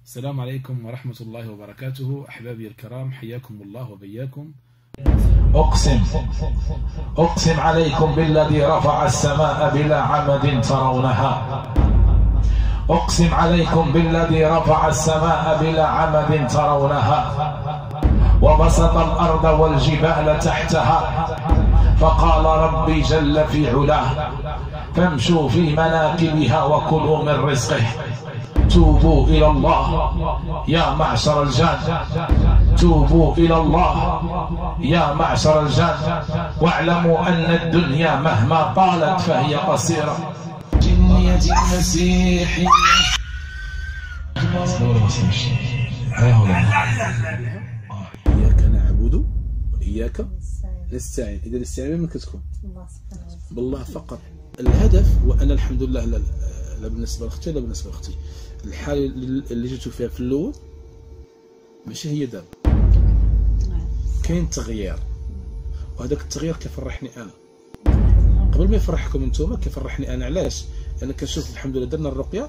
السلام عليكم ورحمة الله وبركاته. أحبابي الكرام، حياكم الله وبياكم. أقسم عليكم بالذي رفع السماء بلا عمد ترونها. أقسم عليكم بالذي رفع السماء بلا عمد ترونها وبسط الأرض والجبال تحتها فقال ربي جل في علاه فامشوا في مناكبها وكلوا من رزقه. توبوا إلى الله يا معشر الجان، توبوا إلى الله يا معشر الجان، واعلموا أن الدنيا مهما طالت فهي قصيرة. جنية المسيح إياك نعبد وإياك نستعين. إذا الاستعانة من كتكون بالله فقط. الهدف هو أن الحمد لله لا بالنسبة لأختي لا بالنسبة لأختي، الحالة اللي جيتو فيها في الأول ماشي هي دابا. كاين تغيير، وهذاك التغيير كيفرحني أنا قبل ما يفرحكم نتوما. كيفرحني أنا علاش؟ أنا كنشوف الحمد لله درنا الرقية.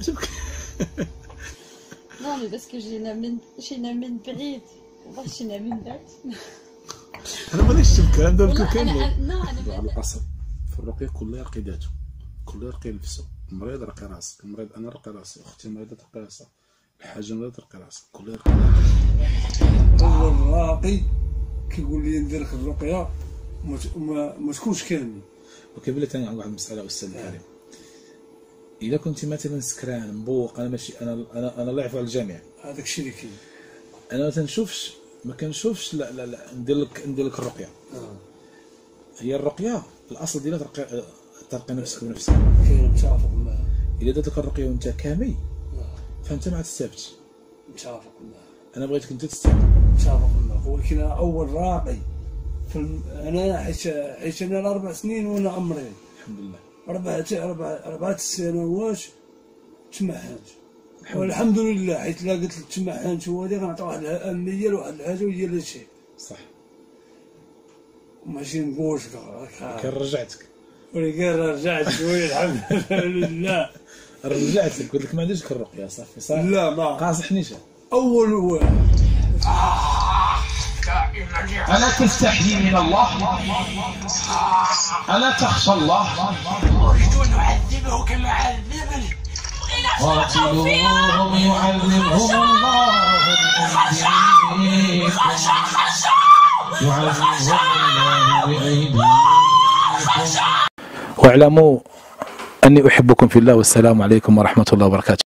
نو باسكو جينا من بعيد وبغينا من بعد. أنا ما نشتم الكلام ده انا على الأصل في الرقية كل يرقي ذاته، كل يرقي نفسه. المريض رقي راسك، المريض أنا رقي راسي، أختي مريضة ترقي راسها، الحاجة مريضة ترقي راسك، كل يرقي ذاته. هو الراقي كيقول لي ندير لك الرقية ما تكونش كامل. وكيف بلا ثاني واحد المسألة أستاذ الكريم، إذا كنت مثلا سكران مبوق، أنا ماشي أنا لا يعفو على الجميع، هذاك الشيء اللي كاين. أنا ما كنشوفش لا ندير لك الرقية. هي الرقية الأصل ديالها ترقي نفسك بنفسك. كاين متفق معاه. إذا درت لك الرقية وأنت كامل فأنت ما تستافدش. متفق معاه. أنا بغيتك أنت تستافد. متفق معاه. ولكن أنا أول راقي أنا حيت أنا 4 سنين وأنا عمري الحمد لله 4 سنوات تمحنت، والحمد لله حيت لا قلت لك تمحنت هو اللي غنعطي واحد الأهمية لواحد الحاجة وهي اللي شي صح. ماشي نقولش كان رجعتك، ولكن رجعت شويه الحمد لله. رجعت لك قلت لك ما عنديش الرقية صافي صح. لا ما قاصحنيش. أول واحد. ألا تستحيي من الله؟ ألا تخشى الله؟ أريد أن أعذبه كما عذبني. قاتلوهم يعذبهم الله بأيديكم، يعذبهم الله بأيديكم. واعلموا أني أحبكم في الله، والسلام عليكم ورحمة الله وبركاته.